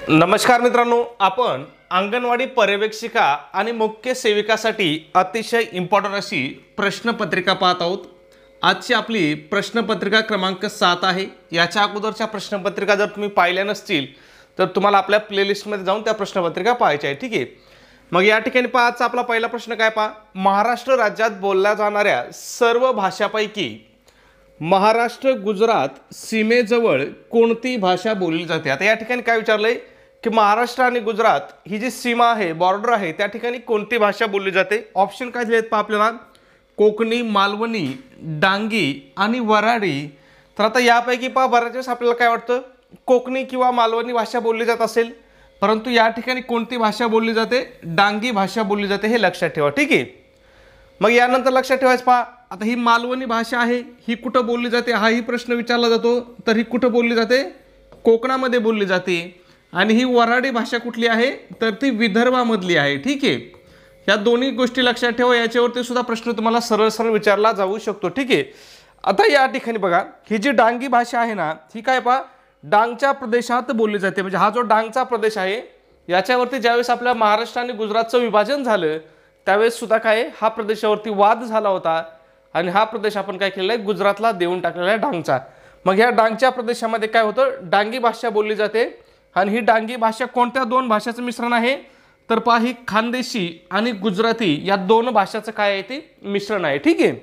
नमस्कार मित्रांनो, आपण अंगणवाडी पर्यवेक्षिका आणि मुख्य सेविकासाठी अतिशय इम्पॉर्टंट अशी प्रश्नपत्रिका पाहत आहोत। आजची आपली प्रश्नपत्रिका क्रमांक 7 आहे। याच्या अगोदरच्या प्रश्नपत्रिका जर तुम्ही पाहिल्या नसतील तर तुम्हाला आपल्या प्लेलिस्टमध्ये जाऊन त्या प्रश्नपत्रिका पाहायच्या आहे, ठीक आहे। मग या ठिकाणी पहा, आजचा आपला पहिला प्रश्न काय पहा, महाराष्ट्र राज्यात बोलल्या जाणाऱ्या सर्व भाषापैकी महाराष्ट्र गुजरात सीमेजवळ कोणती भाषा बोलली जाते। आता या ठिकाणी काय विचारलंय की महाराष्ट्र आणि गुजरात ही जी सीमा आहे, बॉर्डर आहे, त्या ठिकाणी कोणती भाषा बोलली जाते। ऑप्शन काय दिलेत पहा आपल्याला, कोकणी, मालवणी, डांगी आणि वऱ्हाडी। तर आता यापैकी पहा, बऱ्याच वेळेस आपल्याला काय वाटतं कोकणी किंवा मालवणी भाषा बोलली जात असेल, परंतु या ठिकाणी कोणती भाषा बोलली जाते, डांगी भाषा बोलली जाते, हे लक्षात ठेवा, ठीक आहे। मग यानंतर लक्षात ठेवायचं पहा, आता ही मालवणी भाषा आहे, ही कुठं बोलली जाते हाही प्रश्न विचारला जातो। तर ही कुठं बोलली जाते, कोकणामध्ये बोलली जाते। आणि ही वऱ्हाडी भाषा कुठली आहे, तर ती विदर्भामधली आहे, ठीक आहे। या दोन्ही गोष्टी लक्षात ठेवा, याच्यावरती सुद्धा प्रश्न तुम्हाला सरळ सरळ विचारला जाऊ शकतो, ठीक आहे। आता या ठिकाणी बघा, ही जी डांगी भाषा आहे ना, ही काय पहा डांगच्या प्रदेशात बोलली जाते। म्हणजे हा जो डांगचा प्रदेश आहे, याच्यावरती ज्यावेळेस आपल्या महाराष्ट्र आणि गुजरातचं विभाजन झालं त्यावेळेस सुद्धा काय हा प्रदेशावरती वाद झाला होता आणि हा प्रदेश आपण काय केलेला आहे, गुजरातला देऊन टाकलेला आहे डांगचा। मग या डांगच्या प्रदेशामध्ये काय होतं, डांगी भाषा बोलली जाते। आणि ही डांगी भाषा कोणत्या दोन भाषाचं मिश्रण आहे, तर पहा ही खानदेशी आणि गुजराती या दोन भाषाचं काय आहे ते मिश्रण आहे, ठीक आहे।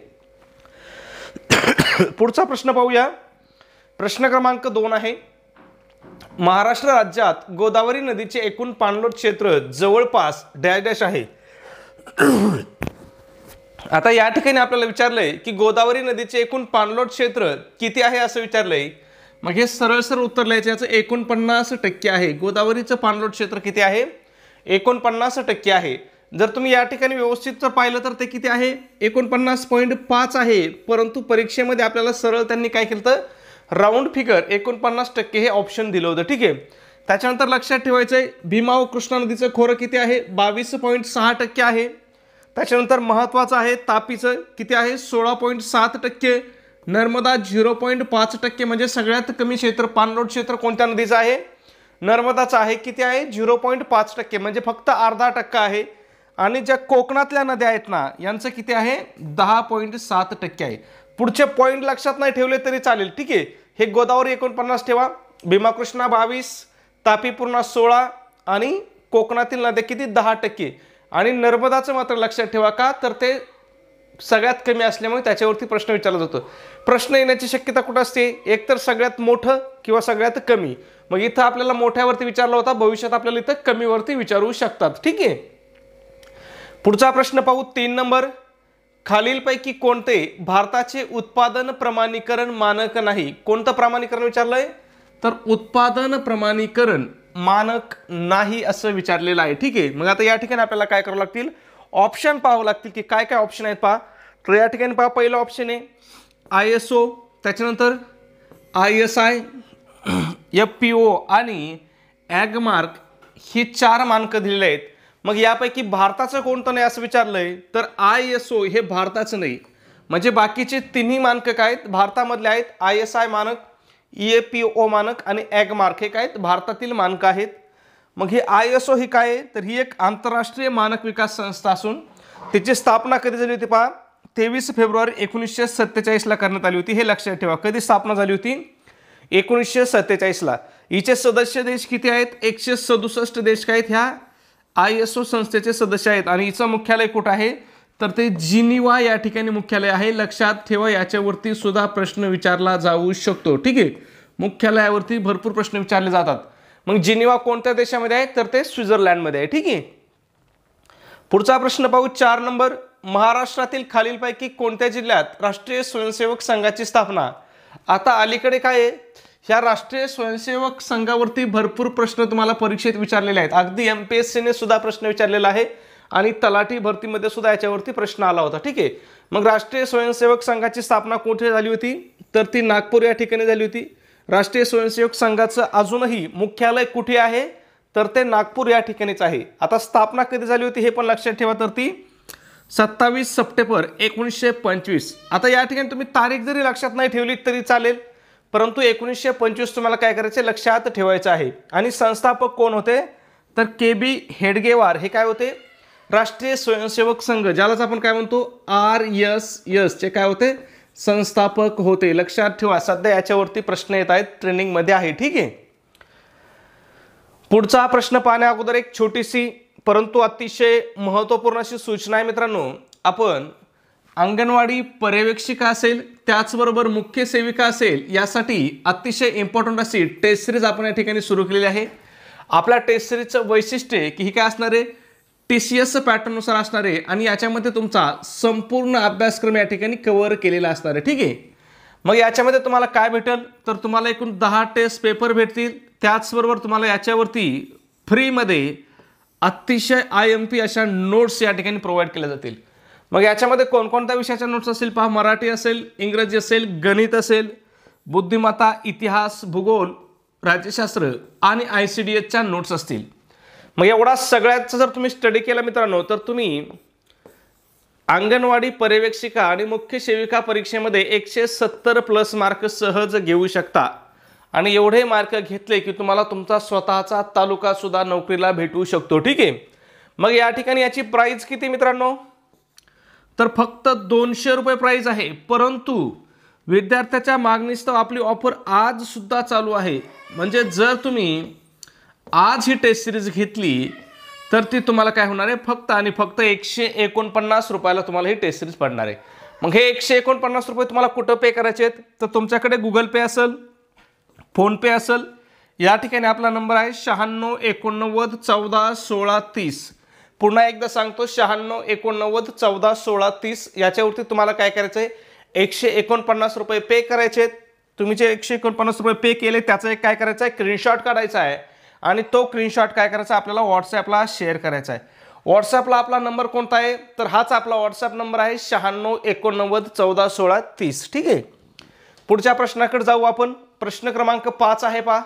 पुढचा प्रश्न पाहूया, प्रश्न क्रमांक 2 आहे, महाराष्ट्र राज्यात गोदावरी नदीचे एकूण पाणलोट क्षेत्र जवळपास डॅश डॅश आहे। आता या ठिकाणी आपल्याला विचारलंय की गोदावरी नदीचे एकूण पाणलोट क्षेत्र किती आहे असं विचारलंय। मग हे सरळ सरळ उत्तर लिहायचं, याचं 49% आहे। गोदावरीचं पाणलोट क्षेत्र किती आहे, 49% आहे। जर तुम्ही या ठिकाणी व्यवस्थित जर पाहिलं तर ते किती आहे, 49.5 आहे। परंतु परीक्षेमध्ये आपल्याला सरळ त्यांनी काय केलं तर राऊंड फिगर 49% हे ऑप्शन दिलं होतं, ठीक आहे। त्याच्यानंतर लक्षात ठेवायचंय, भीमा व कृष्णा नदीचं खोरं किती आहे, 22.6% आहे। त्याच्यानंतर महत्त्वाचं आहे तापीचं किती आहे, 16.7%। नर्मदा 0.5%, म्हणजे सगळ्यात कमी क्षेत्र पाणलोट क्षेत्र कोणत्या नदीचं आहे, नर्मदाचं आहे, किती आहे 0.5%, म्हणजे फक्त अर्धा टक्का आहे। आणि ज्या कोकणातल्या नद्या आहेत ना, यांचं किती आहे 10.7% आहे। पुढचे पॉईंट लक्षात नाही ठेवले तरी चालेल, ठीक आहे। हे गोदावरी 49 ठेवा, भीमा कृष्णा 22, तापी पूर्णा 16 आणि कोकणातील नद्या किती 10%। आणि नर्मदाचं मात्र लक्षात ठेवा, का तर ते सगळ्यात कमी असल्यामुळे त्याच्यावरती प्रश्न विचारला जातो। प्रश्न येण्याची शक्यता कुठं असते, एक तर सगळ्यात मोठं किंवा सगळ्यात कमी। मग इथं आपल्याला मोठ्यावरती विचारला होता, भविष्यात आपल्याला इथं कमीवरती विचारू शकतात, ठीक आहे। पुढचा प्रश्न पाहू, 3 नंबर, खालीलपैकी कोणते भारताचे उत्पादन प्रमाणीकरण मानक नाही। कोणतं प्रमाणीकरण विचारलंय, तर उत्पादन प्रमाणीकरण मानक नाही असं विचारलेलं आहे, ठीक आहे। मग आता या ठिकाणी आपल्याला काय करावं लागतील, ऑप्शन पाहावं लागतील की काय काय ऑप्शन आहेत पहा। तर या ठिकाणी पहा, पहिलं ऑप्शन आहे ISO, त्याच्यानंतर ISI, FPO आणि ॲगमार्क, ही 4 मानकं दिलेली आहेत। मग यापैकी भारताचं कोणतं नाही असं विचारलंय, तर ISO हे भारताचं नाही, म्हणजे बाकीचे तिन्ही मानकं काय आहेत भारतामधले आहेत। ISI मानक, FPO मानक आणि ॲगमार्क हे काय आहेत भारतातील मानकं आहेत। मग ही ISO ही काय आहे, तर ही एक आंतरराष्ट्रीय मानक विकास संस्था असून तिची स्थापना कधी झाली होती पहा, 23 फेब्रुवारी 1947 ला करण्यात आली होती, हे लक्षात ठेवा। कधी स्थापना झाली होती, 1947 ला। हिचे सदस्य देश किती आहेत, 167 देश काय आहेत ह्या ISO संस्थेचे सदस्य आहेत। आणि हिचं मुख्यालय कुठं आहे, तर ते जिनिव्हा या ठिकाणी मुख्यालय आहे, लक्षात ठेवा। याच्यावरती सुद्धा प्रश्न विचारला जाऊ शकतो, ठीक आहे। मुख्यालयावरती भरपूर प्रश्न विचारले जातात। मग जिनिव्हा कोणत्या देशामध्ये आहे, तर ते स्वित्झर्लंडमध्ये आहे, ठीक आहे। पुढचा प्रश्न पाहू, 4 नंबर, महाराष्ट्रातील खालीलपैकी कोणत्या जिल्ह्यात राष्ट्रीय स्वयंसेवक संघाची स्थापना। आता अलीकडे काय आहे, ह्या राष्ट्रीय स्वयंसेवक संघावरती भरपूर प्रश्न तुम्हाला परीक्षेत विचारलेले आहेत। अगदी MPSC ने सुद्धा प्रश्न विचारलेला आहे आणि तलाठी भरतीमध्ये सुद्धा याच्यावरती प्रश्न आला होता, ठीक आहे। मग राष्ट्रीय स्वयंसेवक संघाची स्थापना कुठे झाली होती, तर ती नागपूर या ठिकाणी झाली होती। राष्ट्रीय स्वयंसेवक संघाचं अजूनही मुख्यालय कुठे आहे, तर ते नागपूर या ठिकाणीच आहे। आता स्थापना कधी झाली होती हे पण लक्षात ठेवा, तर ती 27 सप्टेंबर 1925। आता या ठिकाणी तुम्ही तारीख जरी लक्षात नाही ठेवली तरी चालेल, परंतु 1925 तुम्हाला काय करायचं लक्षात ठेवायचं आहे. आणि संस्थापक कोण होते तर KB हेडगेवार हे काय होते राष्ट्रीय स्वयंसेवक संघ ज्यालाच आपण काय म्हणतो RSS चे काय होते संस्थापक होते. लक्षात ठेवा सध्या याच्यावरती प्रश्न येत आहेत ट्रेनिंग मध्ये आहे. ठीक आहे. पुढचा प्रश्न पाहण्या अगोदर एक छोटीशी परंतु अतिशय महत्त्वपूर्ण अशी सूचना आहे मित्रांनो. आपण अंगणवाडी पर्यवेक्षिका असेल त्याचबरोबर मुख्य सेविका असेल यासाठी अतिशय इम्पॉर्टंट अशी टेस्ट सिरीज आपण या ठिकाणी सुरू केलेली आहे. आपल्या टेस्ट सिरीजचं वैशिष्ट्य आहे की ही काय असणार आहे TCS पॅटर्ननुसार असणार आहे आणि याच्यामध्ये तुमचा संपूर्ण अभ्यासक्रम या ठिकाणी कव्हर केलेला असणार आहे. ठीक आहे. मग याच्यामध्ये तुम्हाला काय भेटेल तर तुम्हाला एकूण 10 टेस्ट पेपर भेटतील. त्याचबरोबर तुम्हाला याच्यावरती फ्रीमध्ये अतिशय IMP अशा नोट्स या ठिकाणी प्रोव्हाइड केल्या जातील. मग याच्यामध्ये कोणकोणत्या विषयाच्या नोट्स असतील पहा. मराठी असेल, इंग्रजी असेल, गणित असेल, बुद्धिमत्ता, इतिहास, भूगोल, राज्यशास्त्र आणि ICDSच्या नोट्स असतील. मग एवढा सगळ्याचं जर तुम्ही स्टडी केला मित्रांनो तर तुम्ही अंगणवाडी पर्यवेक्षिका आणि मुख्य सेविका परीक्षेमध्ये 170+ मार्क सहज घेऊ शकता. आणि एवढे मार्क घेतले की तुम्हाला तुमचा स्वतःचा तालुका सुद्धा नोकरीला भेटू शकतो. ठीक आहे. मग या ठिकाणी याची प्राइस किती मित्रांनो तर फक्त 200 रुपये प्राइस आहे. परंतु विद्यार्थ्याच्या मागणीस्तव आपली ऑफर आज सुद्धा चालू आहे. म्हणजे जर तुम्ही आज ही टेस्ट सिरीज घेतली तर ती तुम्हाला काय होणार आहे फक्त आणि फक्त 149 रुपयाला तुम्हाला ही टेस्ट सिरीज पडणार आहे. मग हे 149 रुपये तुम्हाला कुठं पे करायचे आहेत तर तुमच्याकडे गुगल पे असेल, फोन पे असेल. या ठिकाणी आपला नंबर आहे 96 89 14 16 30. पुन्हा एकदा सांगतो 96 89 14 16 30. याच्यावरती तुम्हाला काय करायचं आहे 149 रुपये पे करायचे आहेत. तुम्ही जे 149 रुपये पे केले त्याचा एक काय करायचं आहे स्क्रीनशॉट काढायचा आहे आणि तो स्क्रीनशॉट काय करायचा आपल्याला व्हॉट्सॲपला शेअर करायचा आहे. व्हॉट्सॲपला आपला नंबर कोणता आहे तर हाच आपला व्हॉट्सॲप नंबर आहे 96 89 14 16 30. ठीक आहे. पुढच्या प्रश्नाकडे जाऊ आपण. प्रश्न क्रमांक 5 आहे पहा.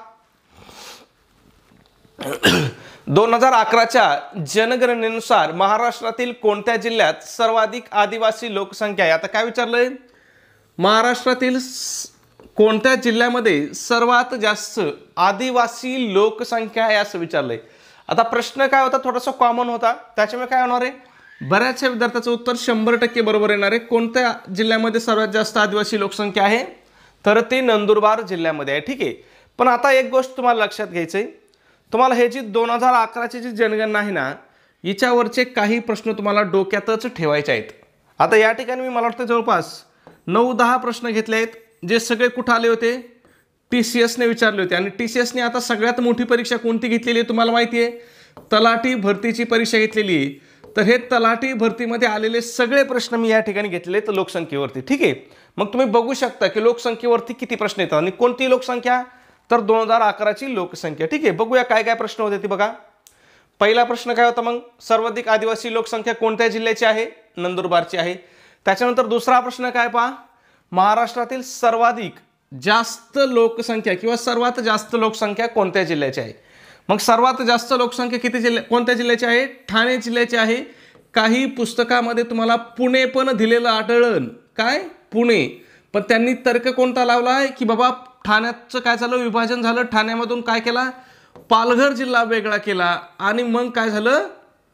2011च्या जनगणनेनुसार महाराष्ट्रातील कोणत्या जिल्ह्यात सर्वाधिक आदिवासी लोकसंख्या आहे. आता काय विचारलंय महाराष्ट्रातील कोणत्या जिल्ह्यामध्ये सर्वात जास्त आदिवासी लोकसंख्या आहे असं विचारलंय. आता प्रश्न काय होता थोडासा कॉमन होता त्याच्यामुळे काय होणार आहे बऱ्याचशा विद्यार्थ्याचं उत्तर 100% बरोबर येणार आहे. कोणत्या जिल्ह्यामध्ये सर्वात जास्त आदिवासी लोकसंख्या आहे तर ती नंदुरबार जिल्ह्यामध्ये आहे. ठीक आहे. पण आता एक गोष्ट तुम्हाला लक्षात घ्यायची आहे. तुम्हाला हे जी 2011ची जी जनगणना आहे ना हिच्यावरचे काही प्रश्न तुम्हाला डोक्यातच ठेवायचे आहेत. आता या ठिकाणी मी मला वाटतं जवळपास 9-10 प्रश्न घेतले आहेत जे सगळे कुठं आले होते TCSने विचारले होते. आणि TCSने आता सगळ्यात मोठी परीक्षा कोणती घेतलेली आहे तुम्हाला माहिती आहे तलाठी भरतीची परीक्षा घेतलेली आहे. तर हे तलाठी भरतीमध्ये आलेले सगळे प्रश्न मी या ठिकाणी घेतलेले आहेत लोकसंख्येवरती. ठीक आहे. मग तुम्ही बघू शकता की लोकसंख्येवरती किती प्रश्न येतात आणि कोणती लोकसंख्या तर 2011ची लोकसंख्या. ठीक आहे. बघूया काय काय प्रश्न होते ते बघा. पहिला प्रश्न काय होता मग सर्वाधिक आदिवासी लोकसंख्या कोणत्या जिल्ह्याची आहे नंदुरबारची आहे. त्याच्यानंतर दुसरा प्रश्न काय पहा महाराष्ट्रातील सर्वाधिक जास्त लोकसंख्या किंवा सर्वात जास्त लोकसंख्या कोणत्या जिल्ह्याची आहे. मग सर्वात जास्त लोकसंख्या कोणत्या जिल्ह्याची आहे ठाणे जिल्ह्याची आहे. काही पुस्तकामध्ये तुम्हाला पुणे पण दिलेलं आढळलं काय पुणे पण त्यांनी तर्क कोणता लावला आहे की बाबा ठाण्याचं काय झालं विभाजन झालं ठाण्यामधून काय केला पालघर जिल्हा वेगळा केला आणि मग काय झालं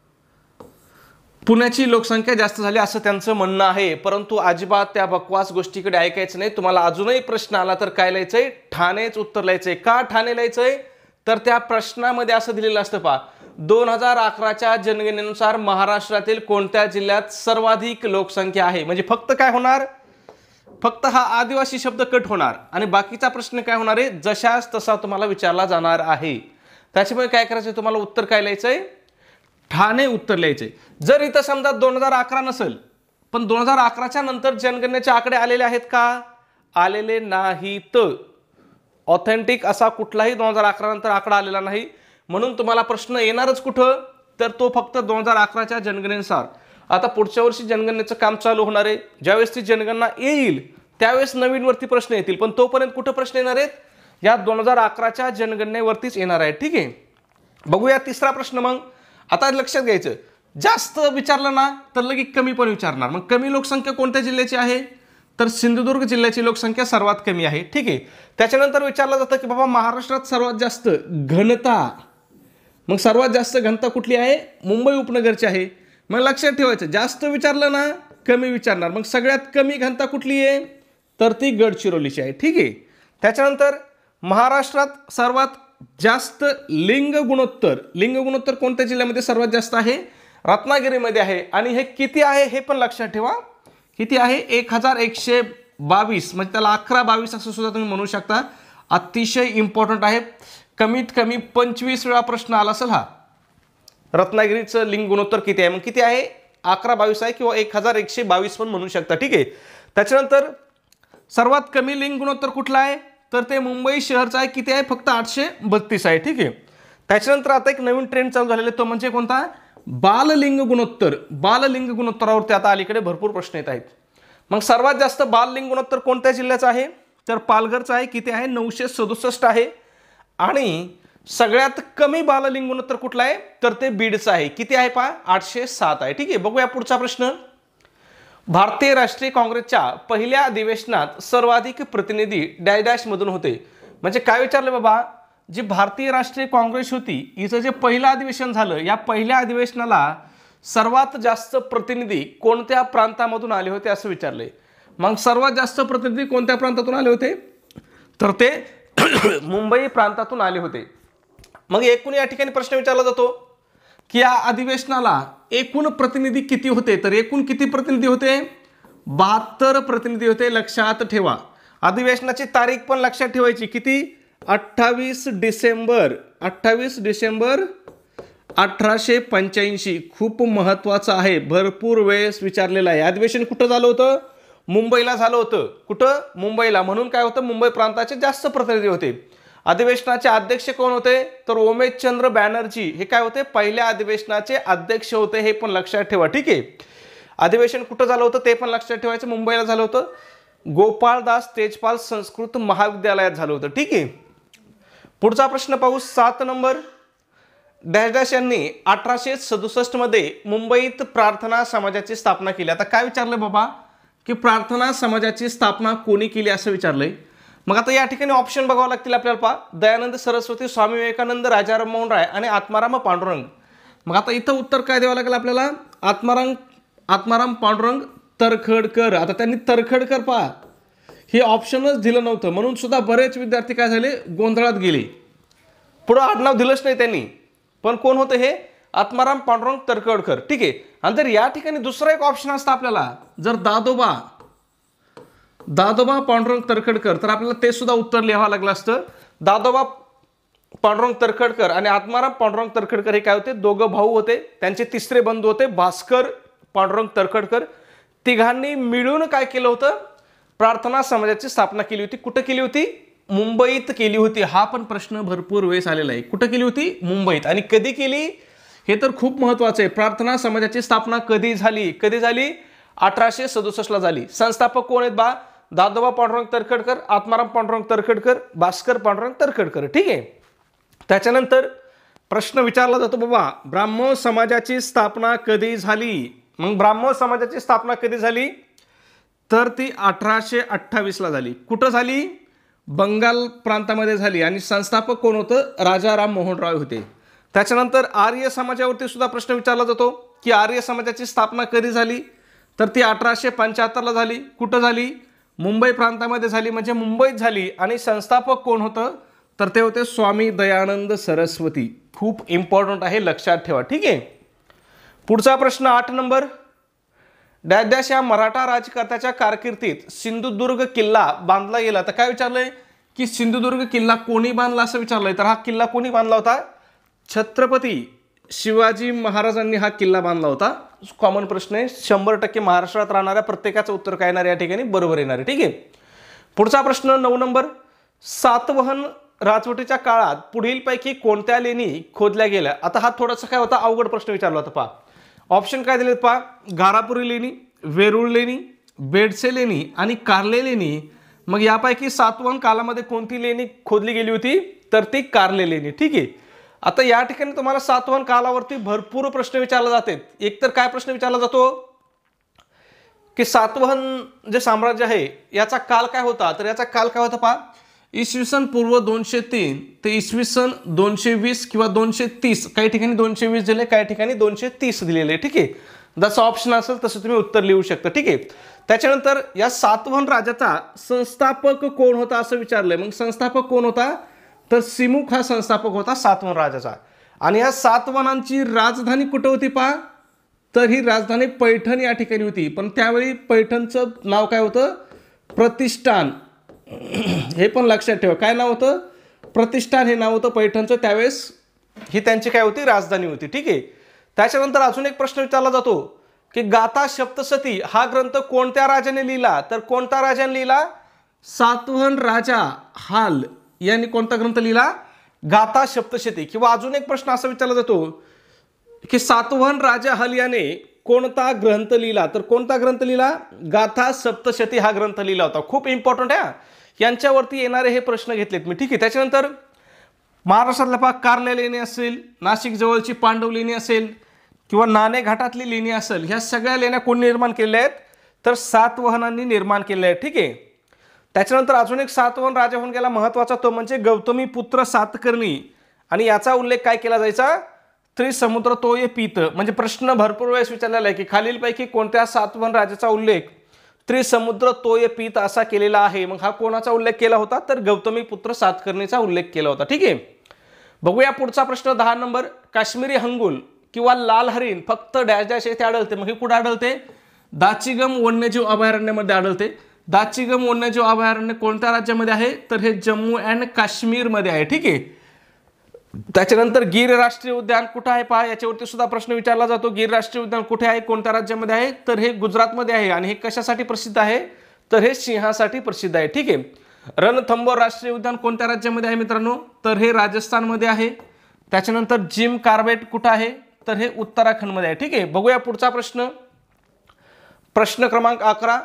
पुण्याची लोकसंख्या जास्त झाली असं त्यांचं म्हणणं आहे. परंतु अजिबात त्या बकवास गोष्टीकडे ऐकायचं नाही. तुम्हाला अजूनही प्रश्न आला तर काय लिहायचंय ठाणेच उत्तर लिहायचंय. का ठाणे लिहायचंय तर त्या प्रश्नामध्ये असं दिलेलं असतं पहा 2011च्या जनगणनेनुसार महाराष्ट्रातील कोणत्या जिल्ह्यात सर्वाधिक लोकसंख्या आहे. म्हणजे फक्त काय होणार फक्त हा आदिवासी शब्द कट होणार आणि बाकीचा प्रश्न काय होणार आहे जशास तसा तुम्हाला विचारला जाणार आहे. त्याच्यामुळे काय करायचं तुम्हाला उत्तर काय लिहायचंय ठाणे उत्तर लिहायचे. जर इथं समजा 2011 नसेल पण 2011च्या नंतर जनगणनेचे आकडे आलेले आहेत का आलेले नाहीत. ऑथेंटिक असा कुठलाही 2011 नंतर आकडा आलेला नाही. म्हणून तुम्हाला प्रश्न येणारच कुठं तर तो फक्त 2011च्या जनगणनेनुसार. आता पुढच्या वर्षी जनगणनेचं काम चालू होणार आहे. ज्यावेळेस ती जनगणना येईल त्यावेळेस नवीन वरती प्रश्न येतील पण तोपर्यंत कुठं प्रश्न येणार आहेत या 2011च्या जनगणनेवरतीच येणार आहे. ठीक आहे. बघूया तिसरा प्रश्न. मग आता लक्षात घ्यायचं जास्त विचारलं ना तर लगेच कमी पण विचारणार. मग कमी लोकसंख्या कोणत्या जिल्ह्याची आहे तर सिंधुदुर्ग जिल्ह्याची लोकसंख्या सर्वात कमी आहे. ठीक आहे. त्याच्यानंतर विचारलं जातं की बाबा महाराष्ट्रात सर्वात जास्त घनता, मग सर्वात जास्त घनता कुठली आहे? मुंबई उपनगरची आहे. मग लक्षात ठेवायचं, जास्त विचारलं ना कमी विचारणार. मग सगळ्यात कमी घनता कुठली आहे? तर ती गडचिरोलीची आहे. ठीक आहे. त्याच्यानंतर महाराष्ट्रात सर्वात जास्त लिंग गुणोत्तर कोणत्या जिल्ह्यामध्ये सर्वात जास्त आहे? रत्नागिरीमध्ये आहे. आणि हे किती आहे हे पण लक्षात ठेवा. किती आहे? 1122. म्हणजे त्याला 11-22 असं सुद्धा तुम्ही म्हणू शकता. अतिशय इम्पॉर्टंट आहे. कमीत कमी 25 वेळा प्रश्न आला असेल हा. रत्नागिरीचं लिंग गुणोत्तर किती आहे? मग किती आहे? 11-22 आहे किंवा 1122 पण म्हणू शकता. ठीक आहे. त्याच्यानंतर सर्वात कमी लिंग गुणोत्तर कुठला आहे? तर ते मुंबई शहरचं आहे. किती आहे? फक्त 832 आहे. ठीक आहे. त्याच्यानंतर आता एक नवीन ट्रेंड चालू झालेला आहे, तो म्हणजे कोणता? बाललिंग गुणोत्तर. बाललिंग गुणोत्तरावरती आता अलीकडे भरपूर प्रश्न येत आहेत. मग सर्वात जास्त बाललिंग गुणोत्तर कोणत्या जिल्ह्याचं आहे? तर पालघरचं आहे. किती आहे? 967 आहे. आणि सगळ्यात कमी बाललिंग गुणोत्तर कुठला आहे? तर ते बीडचं आहे. किती आहे पहा? 807 आहे. ठीक आहे. बघूया पुढचा प्रश्न. भारतीय राष्ट्रीय काँग्रेसच्या पहिल्या अधिवेशनात सर्वाधिक प्रतिनिधी डॅश डॅश मधून होते. म्हणजे काय विचारलं बाबा? जी भारतीय राष्ट्रीय काँग्रेस होती, हिचं जे पहिलं अधिवेशन झालं, या पहिल्या अधिवेशनाला सर्वात जास्त प्रतिनिधी कोणत्या प्रांतामधून आले होते असं विचारले. मग सर्वात जास्त प्रतिनिधी कोणत्या प्रांतातून आले होते? तर ते मुंबई प्रांतातून आले होते. मग एकूण या ठिकाणी प्रश्न विचारला जातो की या अधिवेशनाला एकूण प्रतिनिधी किती होते? तर एकूण किती प्रतिनिधी होते? 72 प्रतिनिधी होते. लक्षात ठेवा. अधिवेशनाची तारीख पण लक्षात ठेवायची. किती? 28 डिसेंबर 1885. खूप महत्वाचं आहे, भरपूर वेळेस विचारलेलं आहे. अधिवेशन कुठं झालं होतं? मुंबईला झालं होतं. कुठं? मुंबईला. म्हणून काय होतं? मुंबई प्रांताचे जास्त प्रतिनिधी होते. अधिवेशनाचे अध्यक्ष कोण होते? तर उमेशचंद्र बॅनर्जी हे काय होते? पहिल्या अधिवेशनाचे अध्यक्ष होते. हे पण लक्षात ठेवा. ठीक आहे. अधिवेशन कुठं झालं होतं ते पण लक्षात ठेवायचं. मुंबईला झालं होतं. गोपाळदास तेजपाल संस्कृत महाविद्यालयात झालं होतं. ठीक आहे. पुढचा प्रश्न पाहू. 7 नंबर. डॅश डॅश यांनी 1867 मध्ये मुंबईत प्रार्थना समाजाची स्थापना केली. आता काय विचारलंय बाबा? की प्रार्थना समाजाची स्थापना कोणी केली असं विचारलंय. मग आता या ठिकाणी ऑप्शन बघावं लागतील आपल्याला. पहा, दयानंद सरस्वती, स्वामी विवेकानंद, राजा राममोहन राय आणि आत्माराम पांडुरंग. मग आता इथं उत्तर काय द्यावं लागेल आपल्याला? आत्माराम पांडुरंग तरखडकर. आता त्यांनी तरखडकर पहा हे ऑप्शनच दिलं नव्हतं, म्हणून सुद्धा बरेच विद्यार्थी काय झाले? गोंधळात गेले. पुढं आडनाव दिलंच नाही त्यांनी. पण कोण होतं हे? आत्माराम पांडुरंग तरखडकर. ठीक आहे. आणि जर या ठिकाणी दुसरा एक ऑप्शन असतं आपल्याला, जर दादोबा पांडुरंग तरखडकर, तर आपल्याला ते सुद्धा उत्तर लिहावं लागलं असतं. दादोबा पांडुरंग तरखडकर आणि आत्माराम पांडुरंग तरखडकर हे काय होते? दोघं भाऊ होते. त्यांचे तिसरे बंधू होते भास्कर पांडुरंग तरखडकर. तिघांनी मिळून काय केलं होतं? प्रार्थना समाजाची स्थापना केली होती. कुठं केली होती? मुंबईत केली होती. हा पण प्रश्न भरपूर वेळेस आलेला आहे. कुठं केली होती? मुंबईत. आणि कधी केली हे तर खूप महत्वाचं आहे. प्रार्थना समाजाची स्थापना कधी झाली? 1867 ला झाली. संस्थापक कोण आहेत बा? दादोबा पांडुरंग तरखडकर, आत्माराम पांडुरंग तरखडकर, भास्कर पांडुरंग तरखडकर. ठीक आहे. त्याच्यानंतर प्रश्न विचारला जातो बाबा, ब्राह्मण समाजाची स्थापना कधी झाली? मग ब्राह्मण समाजाची स्थापना कधी झाली? तर ती 1828 ला झाली. कुठं झाली? बंगाल प्रांतामध्ये झाली. आणि संस्थापक कोण होतं? राजा राममोहन राय होते. त्याच्यानंतर आर्य समाजावरती सुद्धा प्रश्न विचारला जातो की आर्य समाजाची स्थापना कधी झाली? तर ती 1875 ला झाली. कुठं झाली? मुंबई प्रांतामध्ये झाली, म्हणजे मुंबईत झाली. आणि संस्थापक कोण होतं? तर ते होते स्वामी दयानंद सरस्वती. खूप इम्पॉर्टंट आहे, लक्षात ठेवा. ठीक आहे. पुढचा प्रश्न 8 नंबर. डॅश डॅश या मराठा राजकर्त्याच्या कारकिर्दीत सिंधुदुर्ग किल्ला बांधला गेला. तर काय विचारलंय की सिंधुदुर्ग किल्ला कोणी बांधला असं विचारलंय. तर हा किल्ला कोणी बांधला होता? छत्रपती शिवाजी महाराजांनी हा किल्ला बांधला होता. कॉमन प्रश्न आहे, 100% महाराष्ट्रात राहणाऱ्या प्रत्येकाचं उत्तर काय येणार या ठिकाणी? बरोबर येणार आहे. ठीक आहे. पुढचा प्रश्न 9 नंबर. सातवाहन राजवटीच्या काळात पुढीलपैकी कोणत्या लेणी खोदल्या गेल्या? आता हा थोडासा काय होता? अवघड प्रश्न विचारला होता. पहा ऑप्शन काय दिलेत पहा. घारापुरी लेणी, वेरूळ लेणी, बेडसे लेणी आणि कार्ले लेणी. मग यापैकी सातवाहन कालामध्ये कोणती लेणी खोदली गेली होती? तर ती कार्ले लेणी. ठीक आहे. आता या ठिकाणी तुम्हाला सातवाहन कालावरती भरपूर प्रश्न विचारले जातात. एक तर काय प्रश्न विचारला जातो की सातवाहन जे साम्राज्य आहे याचा काल काय होता, तर याचा काल काय होता पहा, इसवी सन पूर्व 203 ते इसवी सन 220 किंवा 230, काही ठिकाणी 220 दिले, काही ठिकाणी 230 दिलेले. ठीक आहे, जसं ऑप्शन असेल तसं तुम्ही उत्तर लिहू शकता. ठीक आहे, त्याच्यानंतर या सातवाहन राजाचा संस्थापक कोण होता असं विचारलंय. मग संस्थापक कोण होता, तर सिमुक हा संस्थापक होता सातवाहन राजाचा. आणि या सातवाहनांची राजधानी कुठं होती पहा, तर ही राजधानी पैठण या ठिकाणी होती. पण त्यावेळी पैठणचं नाव काय होतं, प्रतिष्ठान. हे पण लक्षात ठेवा, काय नाव होतं, प्रतिष्ठान हे नाव होतं पैठणचं. त्यावेळेस ही त्यांची काय होती, राजधानी होती. ठीक आहे, त्याच्यानंतर अजून एक प्रश्न विचारला जातो की गाथा सप्तशती हा ग्रंथ कोणत्या राजाने लिहिला, तर कोणत्या राजाने लिहिला, सातवाहन राजा हाल यांनी कोणता ग्रंथ लिहिला, गाथा सप्तशती. किंवा अजून एक प्रश्न असा विचारला जातो की सातवाहन राजा हल याने कोणता ग्रंथ लिहिला, तर कोणता ग्रंथ लिहिला, गाथा सप्तशती हा ग्रंथ लिहिला होता. खूप इम्पॉर्टंट आहे, यांच्यावरती येणारे हे प्रश्न घेतलेत मी. ठीक आहे, त्याच्यानंतर महाराष्ट्रातल्या पहा कारल्या लेणी असेल, नाशिक जवळची पांडव लेणी असेल किंवा नाणे घाटातली लेणी असेल, ह्या सगळ्या लेण्या कोणी निर्माण केल्या आहेत, तर सातवाहनांनी निर्माण केल्या आहेत. ठीक आहे, त्याच्यानंतर अजून एक सातवाहन राजा होऊन गेला महत्वाचा, तो म्हणजे गौतमी पुत्र सातकर्णी. आणि याचा उल्लेख काय केला जायचा, त्रिसमुद्र तोये पीत. म्हणजे प्रश्न भरपूर वेळेस विचारलेला आहे की खालीलपैकी कोणत्या सातवाहन राजाचा उल्लेख त्रिसमुद्र तोये पीत असा केलेला आहे. मग हा कोणाचा उल्लेख केला होता, तर गौतमी पुत्र सातकर्णीचा उल्लेख केला होता. ठीक आहे, बघूया पुढचा प्रश्न 10 नंबर. काश्मीरी हंगुल किंवा लाल हरिण फक्त डॅश डॅश येथे आढळते. मग हे कुठे आढळते, दाचिगम वन्यजीव अभयारण्यामध्ये आढळते. दाचिगम वन्यजीव अभयारण्य कोणत्या राज्यामध्ये आहे, तर हे जम्मू अँड काश्मीरमध्ये आहे. ठीक आहे, त्याच्यानंतर गीर राष्ट्रीय उद्यान कुठे आहे पहा, याच्यावरती सुद्धा प्रश्न विचारला जातो. गीर राष्ट्रीय उद्यान कुठे आहे, कोणत्या राज्यामध्ये आहे, तर हे गुजरातमध्ये आहे. आणि हे कशासाठी प्रसिद्ध आहे, तर हे सिंहासाठी प्रसिद्ध आहे. ठीक आहे, रणथंबोर राष्ट्रीय उद्यान कोणत्या राज्यामध्ये आहे मित्रांनो, तर हे राजस्थानमध्ये आहे. त्याच्यानंतर जिम कार्बेट कुठे आहे, तर हे उत्तराखंडमध्ये आहे. ठीक आहे, बघूया पुढचा प्रश्न. प्रश्न क्रमांक 11.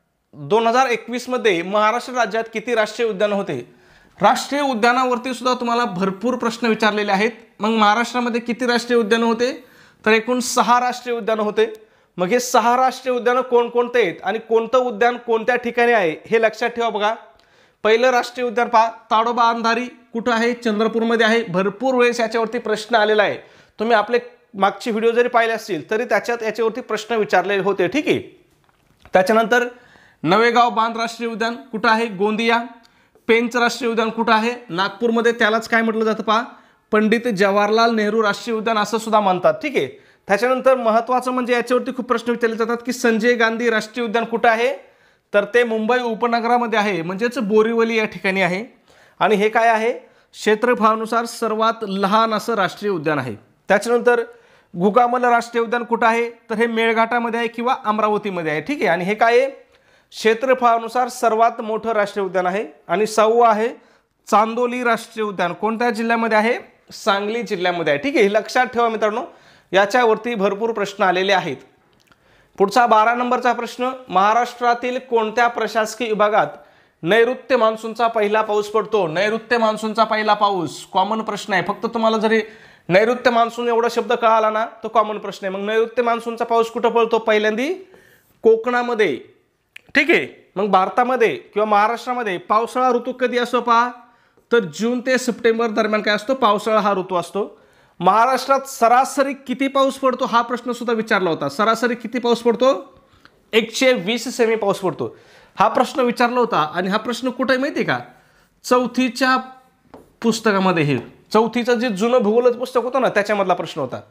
2021 मध्ये महाराष्ट्र राज्यात किती राष्ट्रीय उद्यान होते. राष्ट्रीय उद्यानावरती सुद्धा तुम्हाला भरपूर प्रश्न विचारलेले आहेत. मग महाराष्ट्रामध्ये किती राष्ट्रीय उद्यान होते, तर एकूण 6 राष्ट्रीय उद्यान होते. मग हे 6 राष्ट्रीय उद्यानं कोणकोणते आहेत आणि कोणतं उद्यान कोणत्या ठिकाणी आहे हे लक्षात ठेवा. बघा, पहिलं राष्ट्रीय उद्यान पहा, ताडोबा अंधारी कुठं आहे, चंद्रपूरमध्ये आहे. भरपूर वेळेस याच्यावरती प्रश्न आलेला आहे. तुम्ही आपले मागचे व्हिडिओ जरी पाहिले असतील तरी त्याच्यात याच्यावरती प्रश्न विचारलेले होते. ठीक आहे, त्याच्यानंतर नवेगाव बांध राष्ट्रीय उद्यान कुठं आहे, गोंदिया. पेंच राष्ट्रीय उद्यान कुठं आहे, नागपूरमध्ये. त्यालाच काय म्हटलं जातं पहा, पंडित जवाहरलाल नेहरू राष्ट्रीय उद्यान असं सुद्धा म्हणतात. ठीक आहे, त्याच्यानंतर महत्त्वाचं म्हणजे याच्यावरती खूप प्रश्न विचारले जातात की संजय गांधी राष्ट्रीय उद्यान कुठं आहे, तर ते मुंबई उपनगरामध्ये आहे, म्हणजेच बोरीवली या ठिकाणी आहे. आणि हे काय आहे, क्षेत्रफळानुसार सर्वात लहान असं राष्ट्रीय उद्यान आहे. त्याच्यानंतर गुगामल राष्ट्रीय उद्यान कुठं आहे, तर हे मेळघाटामध्ये आहे किंवा अमरावतीमध्ये आहे. ठीक आहे, आणि हे काय आहे, क्षेत्रफळानुसार सर्वात मोठं राष्ट्रीय उद्यान आहे. आणि 6वं आहे चांदोली राष्ट्रीय उद्यान, कोणत्या जिल्ह्यामध्ये आहे, सांगली जिल्ह्यामध्ये आहे. ठीक आहे, हे लक्षात ठेवा मित्रांनो, याच्यावरती भरपूर प्रश्न आलेले आहेत. पुढचा 12 नंबरचा प्रश्न. महाराष्ट्रातील कोणत्या प्रशासकीय विभागात नैऋत्य मान्सूनचा पहिला पाऊस पडतो. नैऋत्य मान्सूनचा पहिला पाऊस कॉमन प्रश्न आहे. फक्त तुम्हाला जरी नैऋत्य मान्सून एवढा शब्द कळाला ना, तो कॉमन प्रश्न आहे. मग नैऋत्य मान्सूनचा पाऊस कुठं पडतो, पहिल्यांदी कोकणामध्ये. ठीक आहे, मग भारतामध्ये किंवा महाराष्ट्रामध्ये पावसाळा ऋतू कधी असतो पहा, तर जून ते सप्टेंबर दरम्यान काय असतो, पावसाळा हा ऋतू असतो. महाराष्ट्रात सरासरी किती पाऊस पडतो हा प्रश्न सुद्धा विचारला होता. सरासरी किती पाऊस पडतो, 120 सेमी पाऊस पडतो. हा प्रश्न विचारला होता. आणि हा प्रश्न कुठे माहिती आहे का, 4थीच्या पुस्तकामध्ये. हे 4थीचं जे जुनं भूगोल पुस्तक होतं ना, त्याच्यामधला प्रश्न होता.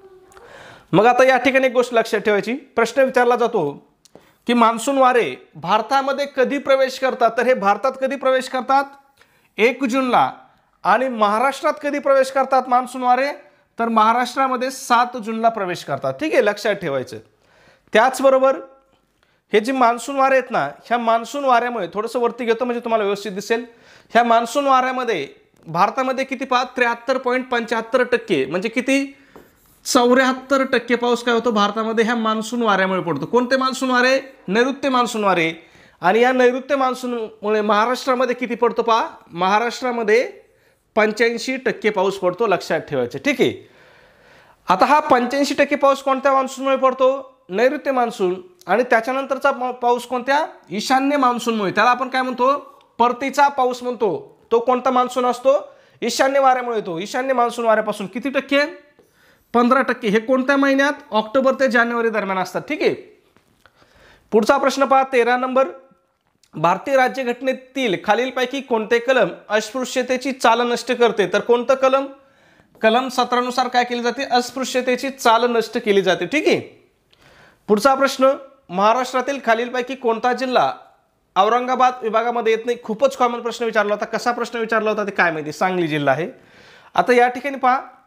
मग आता या ठिकाणी एक गोष्ट लक्षात ठेवायची, प्रश्न विचारला जातो की मान्सून वारे भारतामध्ये कधी प्रवेश करतात. तर हे भारतात कधी प्रवेश करतात, 1 जूनला. आणि महाराष्ट्रात कधी प्रवेश करतात मान्सून वारे, तर महाराष्ट्रामध्ये 7 जूनला प्रवेश करतात. ठीक आहे, लक्षात ठेवायचं. त्याचबरोबर हे जे मान्सून वारे आहेत ना, ह्या मान्सून वाऱ्यामुळे, थोडंसं वरती घेतो म्हणजे तुम्हाला व्यवस्थित दिसेल, ह्या मान्सून वाऱ्यामध्ये भारतामध्ये किती पहा, 73.75% म्हणजे किती, 74% पाऊस काय होतो भारतामध्ये ह्या मान्सून वाऱ्यामुळे पडतो. कोणते मान्सून वारे, नैऋत्य मान्सून वारे. आणि या नैऋत्य मान्सूनमुळे महाराष्ट्रामध्ये किती पडतो पहा, महाराष्ट्रामध्ये 85% पाऊस पडतो. लक्षात ठेवायचं. ठीक आहे, आता हा 85% पाऊस कोणत्या मान्सूनमुळे पडतो, नैऋत्य मान्सून. आणि त्याच्यानंतरचा पाऊस कोणत्या ईशान्य मान्सूनमुळे, त्याला आपण काय म्हणतो परतीचा पाऊस म्हणतो. तो कोणता मान्सून असतो ईशान्य वाऱ्यामुळे येतो. ईशान्य मान्सून वाऱ्यापासून किती टक्के 15%. हे कोणत्या महिन्यात ऑक्टोबर ते जानेवारी दरम्यान असतात. ठीक आहे. पुढचा प्रश्न पहा 13 नंबर. भारतीय राज्यघटनेतील खालीलपैकी कोणते कलम अस्पृश्यतेची चाल नष्ट करते. तर कोणतं कलम कलम 17 नुसार काय केली जाते अस्पृश्यतेची चाल नष्ट केली जाते. ठीक आहे. पुढचा प्रश्न महाराष्ट्रातील खालीलपैकी कोणता जिल्हा औरंगाबाद विभागामध्ये येत नाही. खूपच कॉमन प्रश्न विचारला होता. कसा प्रश्न विचारला होता ते काय माहिती. सांगली जिल्हा आहे. आता या ठिकाणी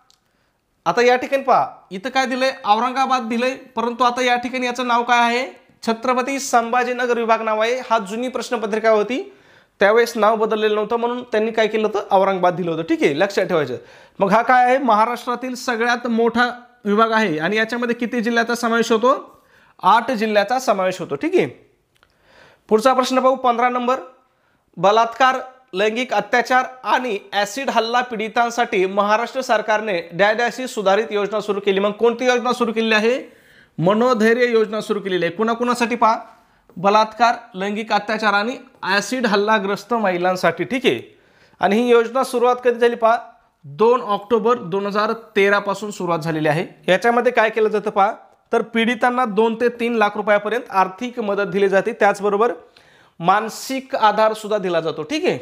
पहा इथं काय दिलंय औरंगाबाद दिलंय, परंतु आता या ठिकाणी याचं नाव काय आहे छत्रपती संभाजीनगर विभाग नाव आहे. हा जुनी प्रश्नपत्रिका होती त्यावेळेस नाव बदललेलं नव्हतं म्हणून त्यांनी काय केलं होतं औरंगाबाद दिलं होतं. ठीक आहे लक्षात ठेवायचं. मग हा काय आहे महाराष्ट्रातील सगळ्यात मोठा विभाग आहे आणि याच्यामध्ये किती जिल्ह्याचा समावेश होतो 8 जिल्ह्याचा समावेश होतो. ठीक आहे. पुढचा प्रश्न पाहू 15 नंबर. बलात्कार लैंगिक अत्याचार आणि ऍसिड हल्ला पीडितांसाठी महाराष्ट्र सरकारने डॅशची सुधारित योजना सुरू केली. मग कोणती योजना सुरू केलेली आहे मनोधैर्य योजना सुरू केलेली आहे. कुणाकुणासाठी पहा बलात्कार लैंगिक अत्याचार आणि ऍसिड हल्लाग्रस्त महिलांसाठी. ठीक आहे. आणि ही योजना सुरुवात कधी झाली पहा 2 ऑक्टोबर 2013 पासून सुरुवात झालेली आहे. याच्यामध्ये काय केलं जातं पहा तर पीडितांना 2 ते 3 लाख रुपयापर्यंत आर्थिक मदत दिली जाते. त्याचबरोबर मानसिक आधार सुद्धा दिला जातो. ठीक आहे.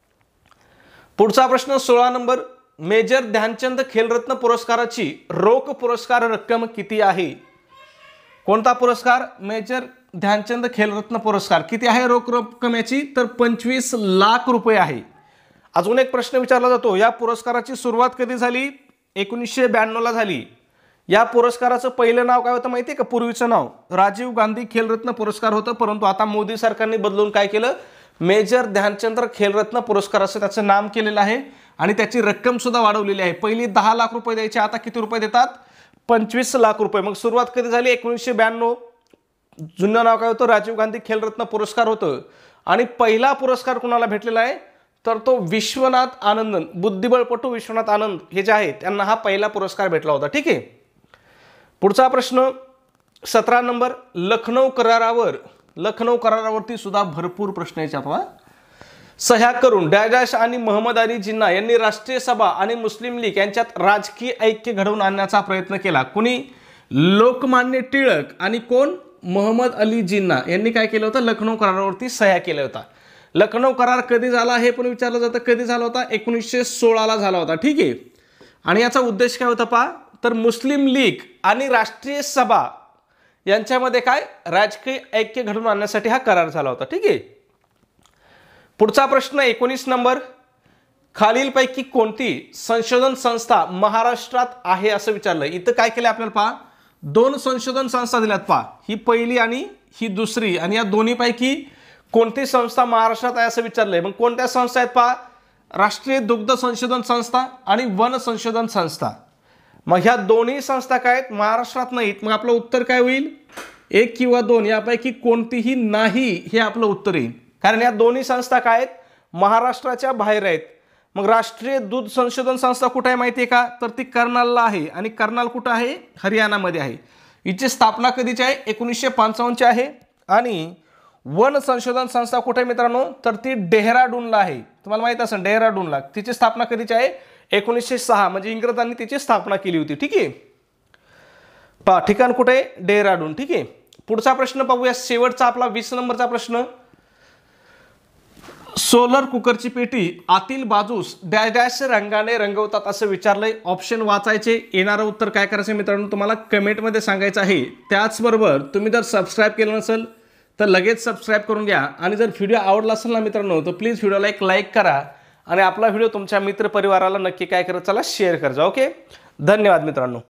पुढचा प्रश्न 16 नंबर. मेजर ध्यानचंद खेलरत्न पुरस्काराची रोख पुरस्कार रक्कम किती आहे. कोणता पुरस्कार मेजर ध्यानचंद खेलरत्न पुरस्कार किती आहे रोख रक्कम याची तर 25 लाख रुपये आहे. अजून एक प्रश्न विचारला जातो या पुरस्काराची सुरुवात कधी झाली 1992 ला झाली. या पुरस्काराचं पहिलं नाव काय होतं माहिती आहे का पूर्वीचं नाव राजीव गांधी खेलरत्न पुरस्कार होतं, परंतु आता मोदी सरकारने बदलून काय केलं मेजर ध्यानचंद खेलरत्न पुरस्कार असं त्याचं नाम केलेलं आहे आणि त्याची रक्कम सुद्धा वाढवलेली आहे. पहिली 10 लाख रुपये द्यायचे आता किती रुपये देतात 25 लाख रुपये. मग सुरुवात कधी झाली 1992. जुनं नाव काय होतं राजीव गांधी खेलरत्न पुरस्कार होतं आणि पहिला पुरस्कार कुणाला भेटलेला आहे तर तो विश्वनाथ आनंद बुद्धिबळपटू विश्वनाथ आनंद हे जे आहेत त्यांना हा पहिला पुरस्कार भेटला होता. ठीक आहे. पुढचा प्रश्न 17 नंबर. लखनौ करारावरती सुद्धा भरपूर प्रश्न याच्यात सह्या करून डॅश आणि मोहम्मद अली जिन्ना यांनी राष्ट्रीय सभा आणि मुस्लिम लीग यांच्यात राजकीय ऐक्य घडवून आणण्याचा प्रयत्न केला. कुणी लोकमान्य टिळक आणि कोण मोहम्मद अली जिन्ना यांनी काय केलं होतं लखनौ करारावरती सह्या केल्या होत्या. लखनौ करार कधी झाला हे पण विचारलं जातं. कधी झाला होता 1916 ला झाला होता. ठीक आहे. आणि याचा उद्देश काय होता पहा तर मुस्लिम लीग आणि राष्ट्रीय सभा यांच्यामध्ये काय राजकीय ऐक्य घडवून आणण्यासाठी हा करार झाला होता. ठीक आहे. पुढचा प्रश्न 19 नंबर. खालीलपैकी कोणती संशोधन संस्था महाराष्ट्रात आहे असं विचारलं. इथं काय केलं आपल्याला पहा 2 संशोधन संस्था दिल्यात पहा ही पहिली आणि ही दुसरी आणि या दोन्हीपैकी कोणती संस्था महाराष्ट्रात आहे असं विचारलंय. मग कोणत्या संस्था आहेत पहा राष्ट्रीय दुग्ध संशोधन संस्था आणि वन संशोधन संस्था. मग ह्या दोन्ही संस्था काय आहेत महाराष्ट्रात नाहीत. मग आपलं उत्तर काय होईल 1 किंवा 2 यापैकी कोणतीही नाही हे आपलं उत्तर येईल. कारण या दोन्ही संस्था काय आहेत महाराष्ट्राच्या बाहेर आहेत. मग राष्ट्रीय दूध संशोधन संस्था कुठे आहे माहिती आहे का तर ती कर्नालला आहे आणि कर्नाल कुठं आहे हरियाणामध्ये आहे. हिची स्थापना कधीची आहे 1955 ची आहे. आणि वन संशोधन संस्था कुठे आहे मित्रांनो तर ती डेहराडूनला आहे. तुम्हाला माहित असेल डेहराडूनला. तिची स्थापना कधीची आहे 1906 म्हणजे इंग्रजांनी तिची स्थापना केली होती. ठीक आहे. पहा ठिकाण कुठे आहे डेहराडून. ठीक आहे. पुढचा प्रश्न पाहूया शेवटचा आपला 20 नंबरचा प्रश्न. सोलर कुकरची पेटी आतील बाजूस डॅश रंगाने रंगवतात असं विचारलंय. ऑप्शन वाचायचे. येणारं उत्तर काय करायचं मित्रांनो तुम्हाला कमेंटमध्ये सांगायचं आहे. त्याचबरोबर तुम्ही जर सबस्क्राईब केलं नसेल तर लगेच सबस्क्राईब करून घ्या आणि जर व्हिडिओ आवडला असेल ना मित्रांनो तर प्लीज व्हिडिओला एक लाईक करा आणि आपला व्हिडिओ तुमच्या मित्रपरिवाराला नक्की काय करत चला शेअर करा. ओके धन्यवाद मित्रांनो.